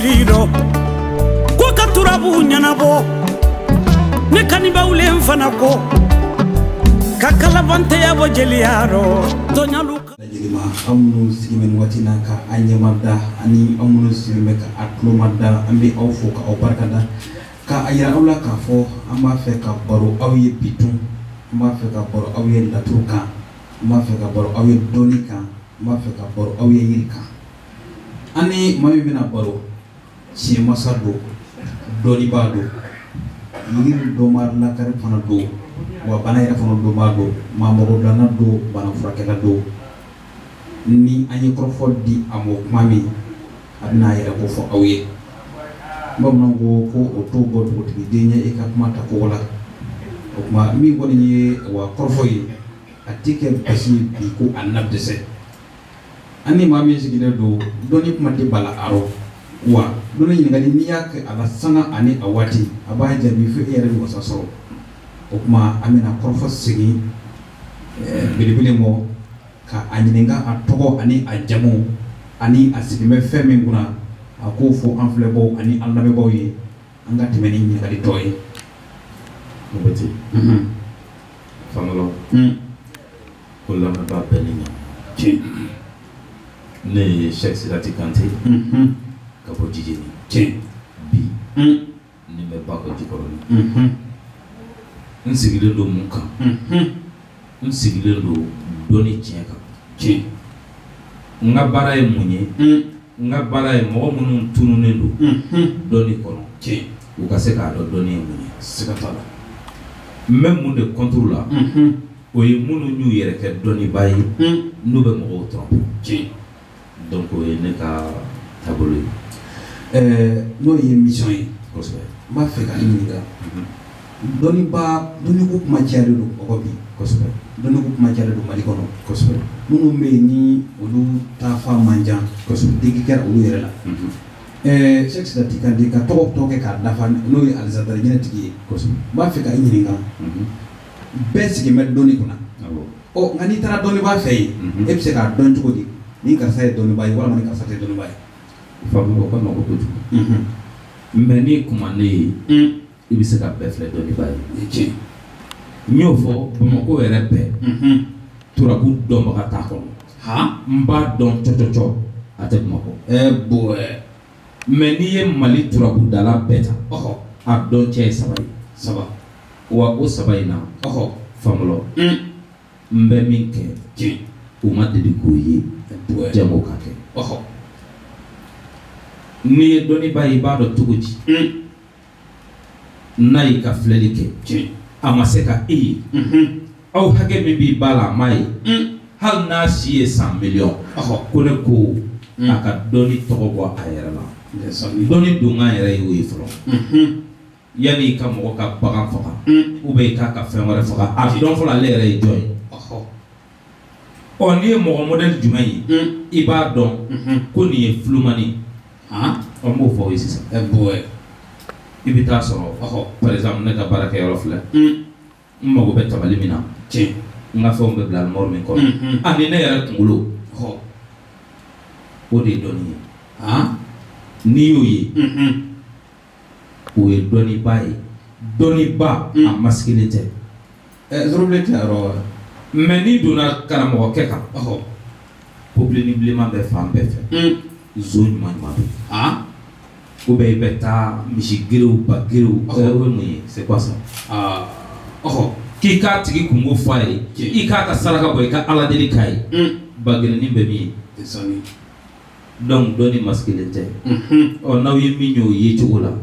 maulido ko katurabu nyanabo ne kanibawlen fana ko kakalabante ya bojeliaro donyaluka lima amnu sigimen watina ka anyamadda ani amnu sigime ka atlomadda ambe awfo ka awbarkada ka ayra awla ka fo ama fe ka baro awye bitum ama fe ka baro awye latuka ama fe ka baro awye donika ama fe ka baro awye yirka ani mami bina baro ci masado doni bado yir do mar la kare fana do wa bana ira fana do bado ma mo dana do bana furakela do ni anyi krofo di amo mami adna ira ko fo awye bam nango ko o to go to ti denya e ka mata ko wala o ma mi woni ni wa krofo yi atike basi bi ko annabde se ani mami sigide do doni mati bala aro wa doni ni ngani niyak ala sana ani awati abaja bi fi ere ko saso o ma amina krofo sigi bilibili mo ka anyinga atogo ani ajamu ani asigime femi nguna akufo anflebo ani allabe boye anga timeni ni kali toy mobati famalo kola na ba belinga ci ne Cheikh Sidati Kanté ka bo jijini ci bi ni me ba ko jikoroni nsigile do munka nsigile do doni tieka ci nga bara e munye nga bara e mo munun tunune do doni kono ci u ka se ka do doni munye sekatala même mun de contrôle la o ye munu ñu yere ke doni bayi nu be mo trompe ci donc o ye ne ka tabolo no ye mission yi kosbe ma fe ka inga doni ko kuma ciade do ko bi kosbe doni ko kuma ciade do mali kono kosbe munu me ni olu ta fa manjan kosbe digi ker olu yere la Cheikh Sidati Kanté ka to ke ka dafa no ye alzadar nyina tigi kosbe ma fe ka inga besi ke med doni kuna abo o ngani tara doni ba fe e se ka don tugo di ni ka sai doni ba wala mani ka sai doni ba famu ko no ko tuju mbeni kuma ne ibi se ka befle doni bayi ci nyofo bamako yere pe turabu domba ka ta ko ha mba don chochocho ate bamako boy meni ye mali turabu dala beta oho a don che sabai saba wa o sabai na oho famulo mbe minke ci uma de koyi boy jamo kake oho ni doni bayi ba do tuguji nayi ka flelike ci amaseka aw hage mi bi bala mai hal na siye 100 million oho kone ko aka doni togo ayera la doni dunga yera yi fro yani ka mo ka bagan faka ube ka fen wara faka a don fo la lere joy oho on ni mo model jumai iba don ko ni flumani ha on mo fo yisi boy ibita so oho par exemple ne ka baraka yoro fle mo go betta balimina ci nga fo mbe blal mor min ko ani ne yara tungulo oho o de doni ha ni yoyi o e doni bayi doni ba a masculinité zroblete aro mais ni dona karamo keka oho peuple ni blema be fam be fe zone man ma ha o be beta mishigiro ba giro o ni c'est quoi ça oho ki ka tigi kungo faye i ka ka saraka boy ka ala deli kai ba gele ni be mi desani donc doni masculinité o naw ye mi ñoo ye ci wala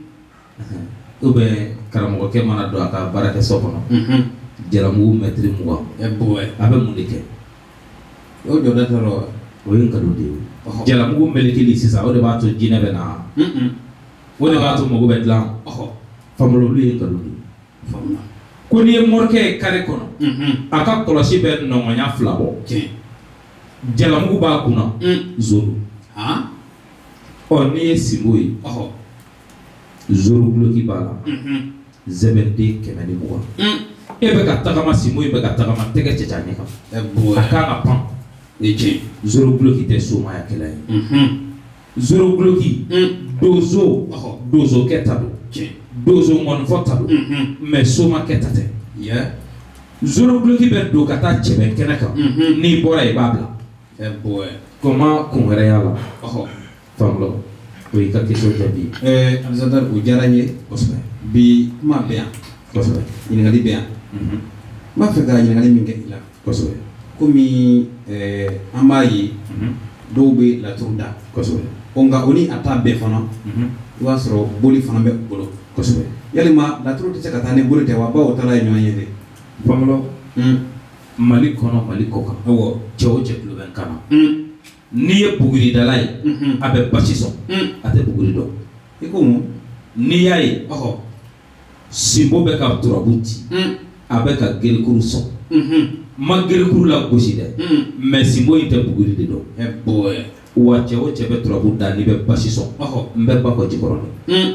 ube karamo ke mana do aka baraka sokono jaramu metri muwa boy abe mundike o joda taro o yin kado de jaramu meleke li sisa o de ba to jine be na o de ba to mo go be plan famulo lu yin kado de famna ko ni morke kare kono aka kolosi be no nya flabo jaramu ba kuna zoro ha o ni simboyi oho zoro bloki bala zebende kemeni muwa ebe ka tagama simboyi be ka tagama tege cecanye kam boy aka ga pan ci zoro bloki te soma ya kelay zoro gloki dozo dozo ketado dozo mon fotado mais soma ketate zoro gloki be do kata chebe kenaka ni bora e babla boy comment congrès ala famlo oui ka question jabi Alexander o jaranye bi ma bien ni ngali bien ma fe ga ni ngali minge ila komi amayi dobe la turda onga oni ata be fana wasro boli fana be bolo yalima la turda se kata ne boli te wa ba o tala nyo yede famlo mali kono mali koka wo chewo cheklu ben kana ni ye buguri dalai abe basiso ate buguri do ikomu ni yayi simbo be ka turabuti abe ka gelkuru so ma gelkuru la gosi de mais simbo ite buguri de do boy wa chewo chebe turabu da ni be basiso mbe ba ko jikoro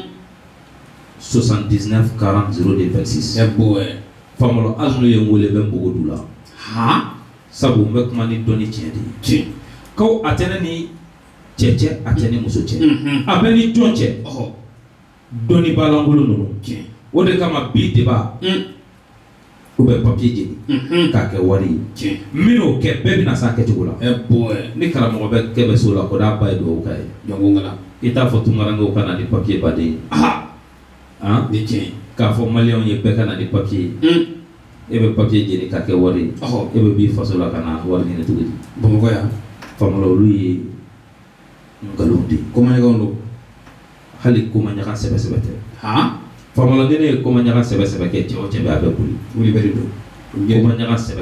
79 40 026 boy famolo azno ye ngole be mbugudula sabu mbe kuma ni doni tiedi ko atene ni cheche atene muso che abeni jonche doni balangolo no o de kama bi deba o be papier jeni ka ke wari mino ke be na sa ke tugula boy ni kala mo be ke be so la ko da bay do kay jongo ngala ita fotu ngarango kana di papier bade ni che ka fo malion ye be kana di papier ebe papier jeni ka ke wari ebe bi fasola kana wari ni tugudi bomo ko ya famolo lui ngalundi kuma ne gondo hali kuma nyaka sebe te famolo gene kuma nyaka sebe ke ti o chebe abe buli uli beri do kuma nyaka sebe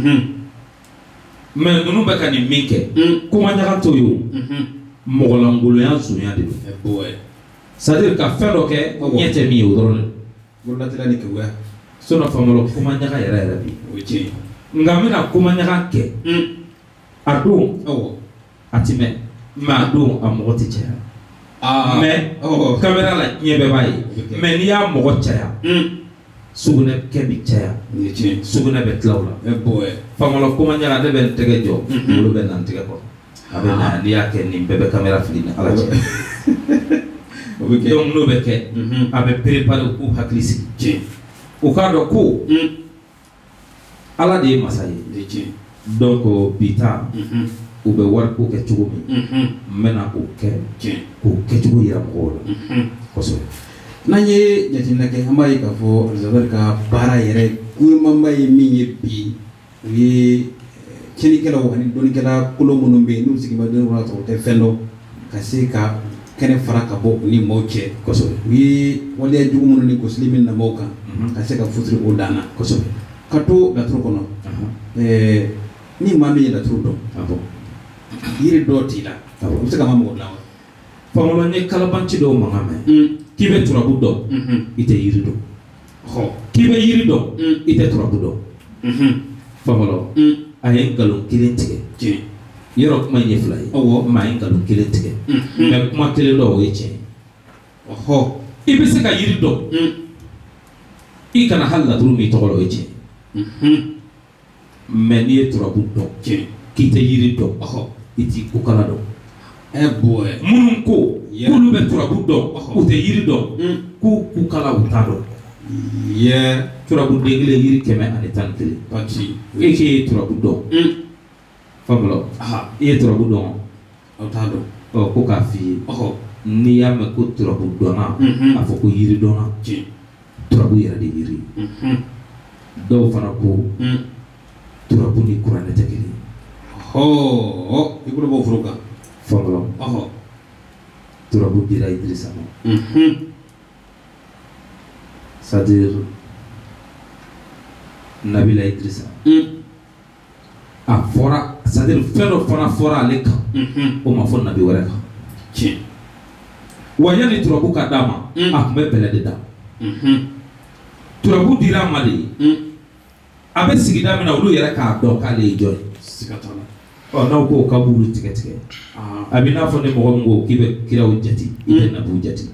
mais nunu be kan ni minke kuma nyaka to yo mogolangolo ya zunya de boy c'est-à-dire ka fero ke nyete mi o drone golla tela ni ke wa sona famolo kuma nyaka yara bi oje ngamina kuma nyaka ke adu atime ma do amoti cha mais camera la nyebe bayi mais ni ya mogo cha sugune kebi cha sugune bet lawla boy famolo kuma nyala de ben tege jo wolo ben nan tege ko abe na ni ya ke ni bebe camera filina ala cha donc no be ke abe préparer ko haklisi o ka do ko ala de masayi donc bita ube war ko ke chugo mi mena ko ke chugo ya ko koso nanye nyatina ke hamai ka fo zabar ka bara yere kurma mai mi bi wi chini kala wani doni kala kulo monombe nu sigi ma do wala to te fendo kasi ka kene faraka bo ni moche koso wi wali jugo mono ni ko slimin na moka kasi ka futri o dana koso kato da tro kono ni mami da tro do yiri doti la o se ka mamu la famolo ne kala banci do mangame kibe turabu do ite yiri do kibe yiri do ite turabu do famolo ayen galon kilintige yoro kuma ye fly ma ayen galon kilintige me kuma kile do we che ibe se ka yiri do I kana halla duru mi togolo we che me ni turabu do kite yiri do iti kukala do boy munun ko kulu be turabu do ute yiri do ku kukala utado turabu degile yiri keme ani tankile pati eke turabu do famlo e turabu do utado ko ka fi ni ya me ko turabu do na afoko yiri do na turabu yara de yiri do fana ko turabu ni kurane tekili ikulo bo furuka famlo turabu dira Idrissa c'est-à-dire Nabila Idrissa a fora c'est-à-dire fero fana fora aleka o ma fo nabi wara ka wanyani turabu ka dama akme bele de da turabu dira mali abe sigida mina ulu yara ka do ka le joy sikatala na ko kabulu tike abina fo ne mo ngo kibe kiraw jati ite na bu jati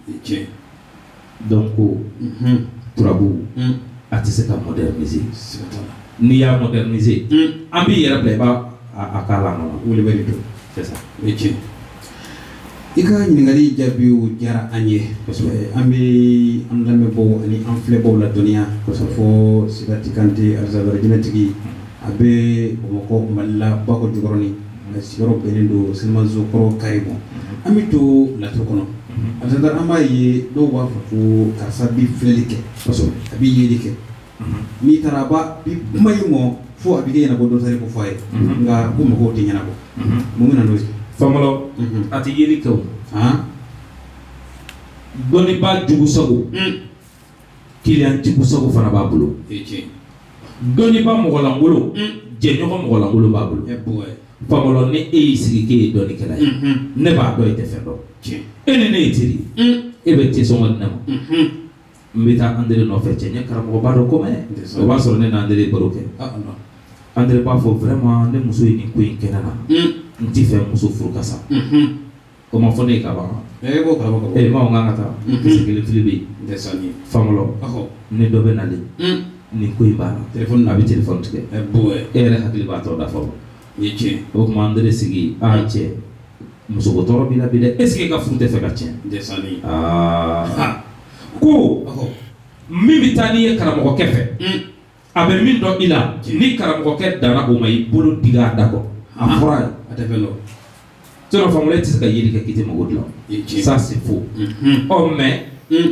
donc turabu atise ka moderniser ni ya moderniser ambi yera play ba akala no wuli bari do c'est ça ika ɲininkali jaabiw diyara an ye an bɛ an lamɛnbaaw ani an filɛbaaw la dɔnniya fɔ Sigati Kante Arizadara jinɛtigi a bɛ Bamakɔ Mali la Bako Jikɔrɔni sigiyɔrɔ bɛnnen don Selimanzo kɔrɔ Kayibɔ an bɛ to laturu kɔnɔ Arizadara an b'a ye dɔw b'a fɔ ko karisa bi filɛli kɛ a bɛ yeli kɛ n'i taara a b'a bi kuma in mɔ fo a bɛ kɛ ɲɛnabɔ dɔ tari ko fɔ a ye nka ko mɔgɔw tɛ ɲɛnabɔ mun bɛ na n'o ye famalo a tɛ yeli kɛ o dɔnniba jugu sago kiliyan jugu sago fana b'a bolo dɔnniba mɔgɔlankolon jɛɲɔgɔn mɔgɔlankolon b'a bolo famalo ni e y'i sigi k'e ye dɔnnikɛla ye ne b'a dɔn i tɛ fɛn dɔn e ni ne ye teri e bɛ te sɔngɔ di ne ma n bɛ taa Andere nɔfɛ cɛ n ye karamɔgɔba dɔ ko mɛ o b'a sɔrɔ ne na Andere baro kɛ Andere b'a fɔ vraiment ne muso ye nin ko in kɛ ne na n t'i fɛ muso furu ka sa o ma fɔ ne ye ka ban maa n kan ka taa kisɛ kelen fili bɛ yen famalo ne dɔ bɛ nalen nin ko in b'a la a bɛ téléphone tigɛ e yɛrɛ hakili b'a tɔ dafa o tuma Andere sigi cɛ musoko tɔɔrɔ b'i la bi dɛ est ce que e ka furu tɛ fɛ ka tiɲɛ ko min bɛ taa n'i ye karamɔgɔkɛ fɛ a bɛ min dɔn i la ni karamɔgɔkɛ danna o ma i bolo digi a da kɔ a fɔra ye a tɛ fɛn dɔn sinon famolo e tɛ se ka yeli kɛ k'i tɛ mago dilan ça c'est faux mais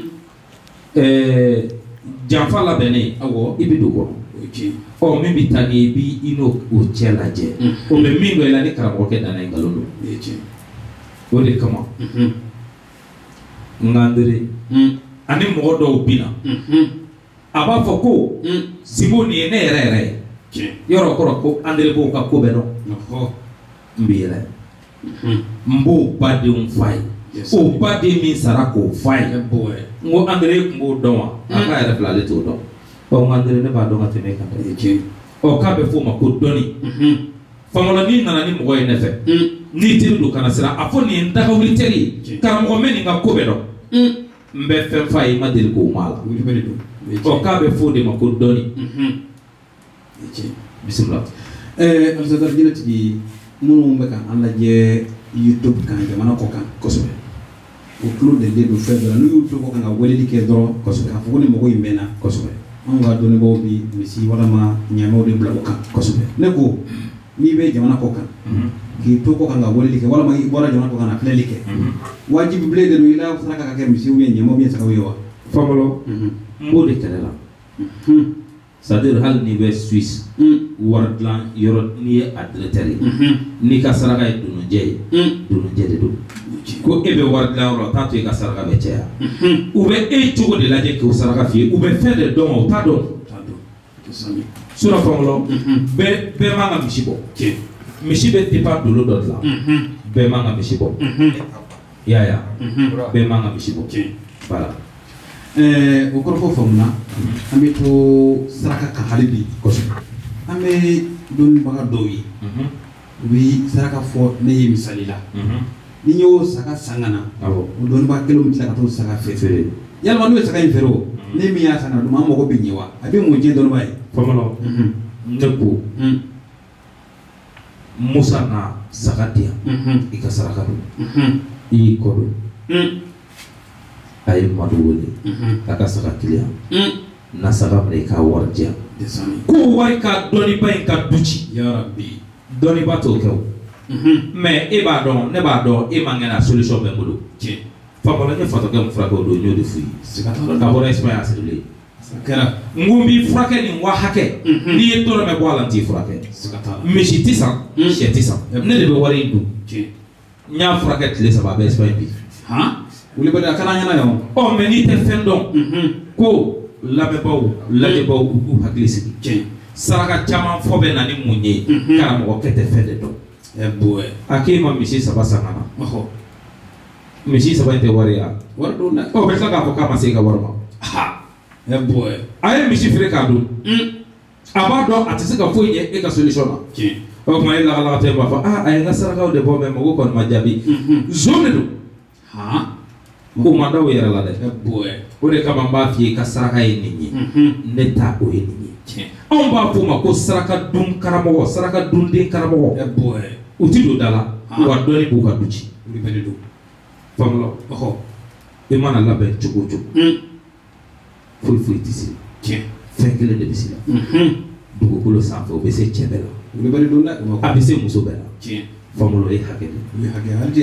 janfa labɛnnen i bɛ don kɔnɔ min bɛ taa n'i ye i n'o cɛ lajɛ o bɛ min dɔn i la ni karamɔgɔkɛ danna ye nkalon don o de kama n ka Andere ani mɔgɔ dɔw bina a b'a fɔ ko Simo nin ye ne yɛrɛ yɛrɛ ye yɔrɔ kɔrɔ ko Andere b'o ka ko bɛɛ dɔn n bɛ yɛlɛ n b'o badenw f'a ye o baden min sara k'o f'a ye n ko Andere tun b'o dɔn wa a k'a yɛrɛ bila ale t'o dɔn n ko Andere ne b'a dɔn ka tɛmɛ e kan dɛ k'a bɛ f'o ma ko dɔnni famolo n'i nana ni mɔgɔ ye ne fɛ n'i teri don kana siran a fɔ nin ye n dagawuli teri ye karamɔgɔ mɛ nin ka ko bɛɛ dɔn n bɛ fɛn f'a ye i ma deli k'o ma la k'a bɛ f'o de ma ko dɔnni bisimila Arizadara jinɛtigi minnu bɛ ka an lajɛ YouTube kan jamana kɔ kan kosɛbɛ o tulo delilen don fɛn dɔ la n'u y'u to kɔ kan ka weleli kɛ dɔrɔn kosɛbɛ k'a fɔ ko ni mɔgɔ in mɛnna kosɛbɛ anw ka dɔnnibaaw bi misi walama ɲɛmaaw de bila o kan kosɛbɛ ne ko n'i bɛ jamana kɔ kan k'i to kɔ kan ka weleli kɛ walama i bɔra jamana kɔ kan ka filɛli kɛ wajibi bilen de don i la saraka ka kɛ misiw ye ɲɛmaaw ye sagaw ye wa famolo n b'o de kɛlɛ la c'est à dire hali n'i bɛ Suisse wari dilan yɔrɔ n'i ye a directeur ye n'i ka saraka ye dununjɛ ye dununjɛ de don ko e bɛ wari dilan yɔrɔ t'a to i ka saraka bɛ caya u bɛ e cogo de lajɛ k'o saraka f'i ye u bɛ fɛn de dɔn o t'a dɔn sinon famolo bɛɛ man ka misi bɔ misi bɛ dépend dolo dɔ de la bɛɛ man ka misi bɔ i y'a ye bɛɛ man ka misi bɔ voilà o kɔrɔ fɔ faamuna an bɛ to saraka kan hali bi kosɛbɛ an bɛ dɔnnibaga dɔw ye u bɛ saraka fɔ ne ye misali la ni n y'o saga san ka na o dɔnnibaga kelen bɛ tila ka t'o saga feere yalima n'o ye saga in feere o ne min y'a san ka d'u ma an mago bɛ ɲɛ wa a bɛ mun diɲɛ dɔnnibaga ye famolo ne ko Musa na saga di yan i ka saraka don i y'i kɔ don a ye Madu wele a ka saga kiliyan na saga minɛ i k'a wari di yan ko wari ka dɔnniba in ka du ci dɔnniba t'o kɛ o mais e b'a dɔn ne b'a dɔn e man kɛnɛ solution bɛ n bolo famolo n ye fatɔkɛ min furakɛ o don n y'o de f'u ye ka bɔra Espagne a sirilen n ko n b'i furakɛ nin wa hakɛ n'i ye dɔrɔmɛ bɔ a la n t'i furakɛ misi tɛ san sɛ tɛ san ne de bɛ wari in dun n y'a furakɛ tile 3 a bɛ Espagne bi wuli bali a kana ɲɛna yan mais n'i tɛ fɛn dɔn ko lamɛnbaaw lajɛbaaw u k'u hakili sigi saraka caman fɔ bɛ na ni mun ye karamɔgɔkɛ tɛ fɛn de dɔn a k'e ma misi 3 san ka na misi 3 in tɛ wari ya wari don dɛ bɛ tila k'a fɔ k'a ma se i ka wari ma a ye misi feere k'a dun a b'a dɔn a tɛ se ka foyi ɲɛ e ka solution na o tuma e lagalagatɔ b'a fɔ a ye n ka sarakaw de bɔ mɛ mɔgɔw kɔni ma jaabi zon de don o ma da o yɛrɛ la dɛ o de kama n b'a f'i ye ka saraka ye nin ye ne ta o ye nin ye anw b'a f'o ma ko saraka dun karamɔgɔ saraka dunden karamɔgɔ u ti don da la wa dɔɔni b'u ka du ci famolo e mana labɛn cogo cogo foyi tɛ se fɛn kelen de bɛ se la dugukolo sanfɛ o bɛ se cɛ bɛɛ la a bɛ se muso bɛɛ la famolo ye hakɛ de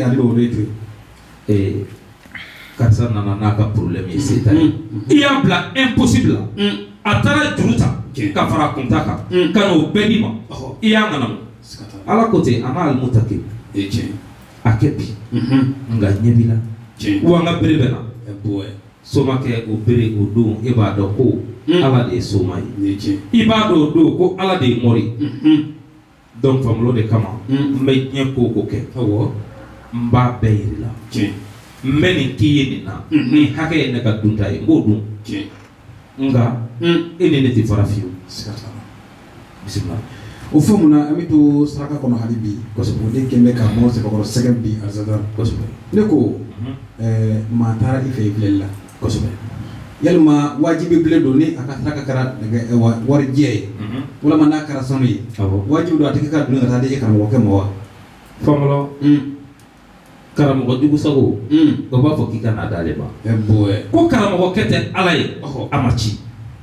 ye karisa nana n'a ka problème ye se t'a ye i y'a bila impossible la a taara juru ta ka fara kunta kan ka n'o bɛɛ d'i ma i y'a ŋanamu ala ko ten a n'a alimuta kɛ a kɛ bi nka ɲɛ b'i la wa n ka bere bɛ na somakɛ o bere o don e b'a dɔn ko ala de ye soma ye i b'a dɔn o don ko ala de ye mɔri donc famolo de kama n bɛ diɲɛ ko o ko kɛ n b'a bɛɛ yiri la n bɛ nin k'i ye nin na nin hakɛ ye ne ka dunta ye n b'o dun nka e ni ne tɛ fara fiyewu bisimila o fɔ mun na an bɛ to saraka kɔnɔ hali bi kosɛbɛ o de kɛn bɛ ka mɔgɔw sɛbɛkɔrɔ sɛgɛn bi Arzadara kosɛbɛ ne ko maa taara i fɛ i filɛli la kosɛbɛ yalima wajibi bilen don ni a ka saraka kɛra warijɛ ye walima n'a kɛra sanu ye wajibi don a tigi ka dun ka taa di karamɔgɔkɛ ma wa famolo karamɔgɔ jugu sago o b'a fɔ k'i ka n'a d'ale ma ko karamɔgɔkɛ tɛ ala ye a ma ci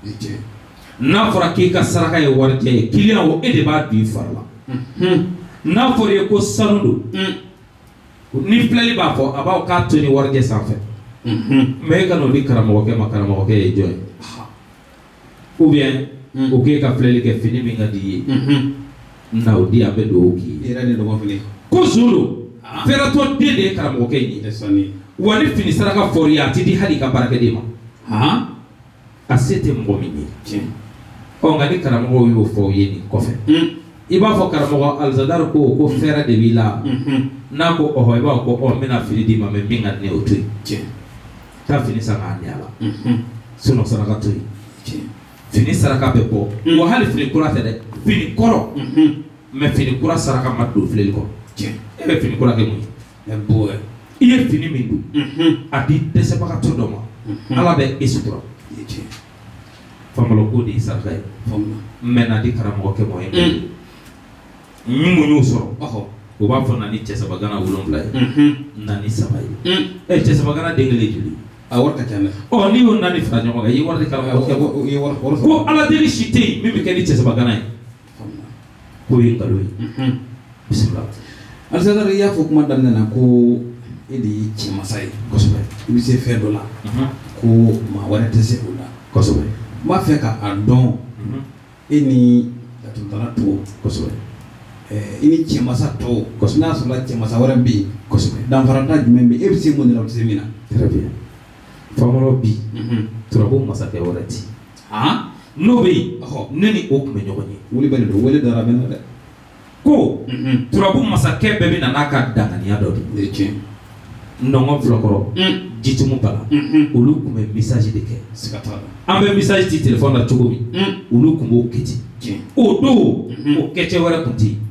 n'a fɔra k'i ka saraka ye warijɛ ye client o e de b'a don i fari la n'a fɔra i ye ko sanu don ni filɛli b'a fɔ a b'aw k'a to ni warijɛ sanfɛ mais e ka n'o di karamɔgɔkɛ ma karamɔgɔkɛ ye jɔn ye ou bien o k'e ka filɛli kɛ fini min ka di i ye na o di a bɛ dugawu k'i ye ko zolo fɛrɛtɔ den de ye karamɔgɔkɛ in ye wa ni fini saraka fɔra i ye a tɛ di hali i ka baarakɛden ma a se tɛ mɔgɔ min ye nka ni karamɔgɔw y'o fɔ ye nin kɔfɛ i b'a fɔ karamɔgɔ Arzadara ko fɛrɛ de b'i la n'a ko ɔhɔ i b'a fɔ ko n bɛna fini d'i ma mais min ka di ne o to yen taa fini san k'a ɲɛ a la sinon saraka to yen fini saraka bɛ bɔ wa hali fini kura tɛ dɛ fini kɔrɔ mais fini kura saraka ma don filɛli kɔrɔ e bɛ fini kura kɛ mun ye i ye fini min don a di dɛsɛbagatɔ dɔ ma ala bɛ e sutura famolo ko de ye saraka ye mais n'a di karamɔgɔkɛ ma ye mun y'o sɔrɔ o b'a fɔ na ni cɛ saba gana 7 ye na ni 3 ye cɛ saba gana den kelen joli a wari ka ca dɛ n'i y'o 4 fara ɲɔgɔn kan i ye wari di karamɔgɔkɛ ma ko ala deli si tɛ yen min bɛ kɛ ni cɛ saba gana ye k'o ye nkalon ye bisimila Arzadara i y'a fɔ kuma daminɛ na ko e de ye cɛ masa ye kosɛbɛ i bɛ se fɛn dɔ la ko maa wɛrɛ tɛ se o la kosɛbɛ n b'a fɛ ka a dɔn e ni laturu tɔw kosɛbɛ i ni cɛ masa tɔw kosɛbɛ n'a sɔrɔ cɛ masa wɛrɛ bɛ yen kosɛbɛ danfarata jumɛn bɛ yen e bɛ se mun de la o tɛ se min na très bien famolo bi turabu masakɛ wɛrɛ ti n'o bɛ yen ne ni o tun bɛ ɲɔgɔn ye wuli bɛ de don wele dara bɛ na dɛ ko turabu masakɛ bɛɛ bɛ na n'a ka danganiya dɔ de nɔngɔn filakɔrɔ jitumu bala olu tun bɛ message de kɛ an bɛ message ci téléphone na cogo min olu tun b'o kɛ ten o don o kɛcɛ wɛrɛ tun tɛ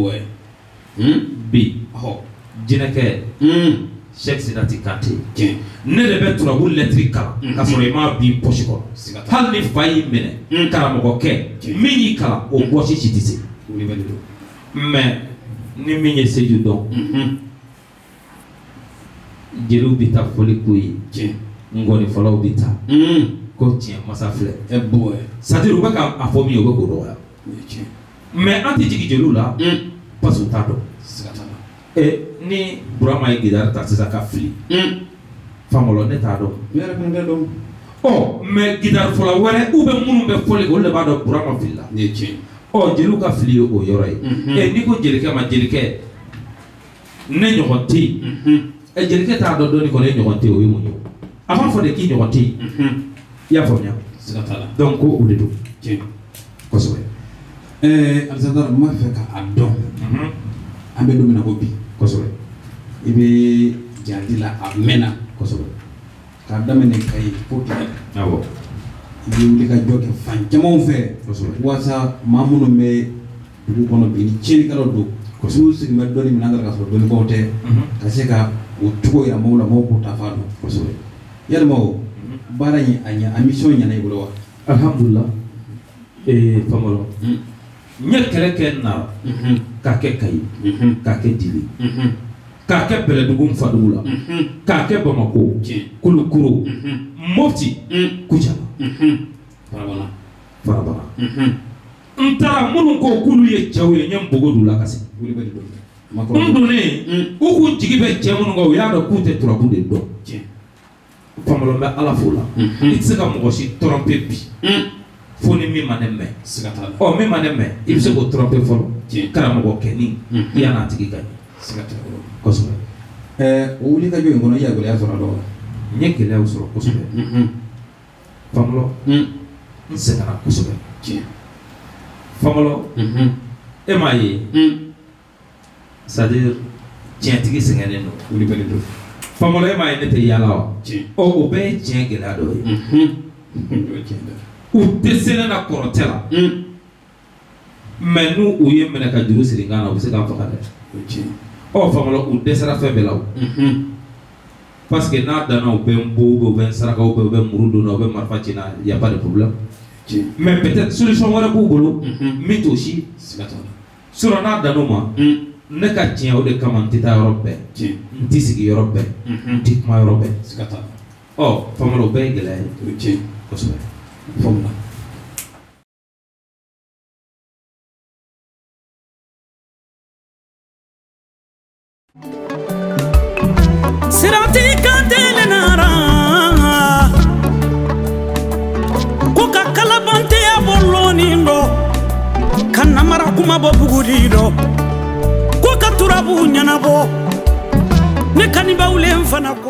yen bi jinɛkɛ Cheikh Sidati Kante ne de bɛ turabu lɛtiri kalan ka sɔrɔ i m'a bin poche kɔnɔ hali ni fa y'i minɛ karamɔgɔkɛ min y'i kalan o poche si tɛ se mais ni min ye seju dɔn jeliw bɛ taa fɔli k'o ye ngɔnifɔlaw bɛ taa ko tiɲɛ masa filɛ c'est-à-dire u bɛ k'a fɔ min ye u bɛ k'o dɔgɔya mais an tɛ jigin jeliw la parce que u t'a dɔn ni Burama ye gidari ta sisan ka fili famolo ne t'a dɔn ne yɛrɛ fana tɛ dɔn mais gidari fɔla wɛrɛ ou bien minnu bɛ fɔli kɛ olu de b'a dɔn Burama filila jeliw ka fili ye o yɔrɔ ye n'i ko jelikɛ ma jelikɛ ne ɲɔgɔn tɛ yen jelikɛ t'a dɔn dɔɔni kɔnɔ e ɲɔgɔn tɛ yen o ye mun ye a b'a fɔ de k'i ɲɔgɔn tɛ yen i y'a faamuya donc ko o de don kosɛbɛ Arzadara n b'a fɛ k'a dɔn an bɛ don min na ko bi kosɛbɛ i bɛ jadi la a mɛnna kosɛbɛ k'a daminɛ Kayi fo Kidali awɔ i bɛ wuli ka jɔ kɛ fan camanw fɛ walasa maa minnu bɛ dugu kɔnɔ bi ni tiɲɛnikɛlaw don n'u sigi bɛ dɔnni minɛ ka sɔrɔ dɔnnibaw tɛ ka se ka o cogo yira maaw la maaw k'o ta fa dɔn kosɛbɛ yalima o baara in a mission ɲɛna i bolo wa alhamdulillah famolo n ye kɛlɛ kɛ Nara k'a kɛ Kayi k'a kɛ Dili k'a kɛ Bɛlɛdugu Nfadugu la k'a kɛ Bamako Kulukoro Mopti Kucala Farabara n taara minnu ko k'olu ye cɛw ye n ye npogo d'u la ka se n donnen u k'u jigi bɛ cɛ minnu kan u y'a dɔn k'u tɛ turabu de dɔn Famɔlɔ bɛ Ala fo la i tɛ se ka mɔgɔ si tromper bi fo ni min ma ne mɛn min ma ne mɛn i bɛ se k'o tromper fɔlɔ karamɔgɔ kɛni i yan'a tigi ka ɲɛ kosɛbɛ o wuli ka jɔ in kɔnɔ i ye gɛlɛya sɔrɔ a dɔw la n ye gɛlɛyaw sɔrɔ kosɛbɛ Famɔlɔ n sɛgɛnna kosɛbɛ Famɔlɔ e m'a ye c'est-à-dire tiɲɛtigi sɛgɛnnen don Famɔlɔ e m'a ye ne tɛ yaala wa o bɛɛ ye tiɲɛ gɛlɛya dɔ ye u tɛ se ne na kɔrɔtɛ la mais n'u u ye minɛ ka juru siri n kan na u bɛ se k'an faga dɛ Famɔlɔ u dɛsɛra fɛn bɛɛ la o parce que n'a danna u bɛ n bo u bɛ n saraka u bɛ muru donna u bɛ marifa ci n na y a pas de problème mais peut-être solution wɛrɛ b'u bolo min t'o si sinon n'a dann'o ma ne ka tiɲɛ o de kama n tɛ taa yɔrɔ bɛɛ n tɛ sigi yɔrɔ bɛɛ n tɛ kuma yɔrɔ bɛɛ Famɔlɔ o bɛɛ ye gɛlɛya ye kosɛbɛ Sirati kantelenara ko ka kalabanteya bɔlɔnin dɔ ka namara kuma bɔ buguri dɔ ko ka turabu ɲɛnabɔ ne kanibawlen fana ko